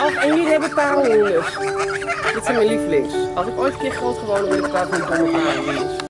Ach, en jullie hebben parelhoenders. Dit zijn mijn lievelings. Als ik ooit een keer groot geworden wil ik daar van domme parelhoenders.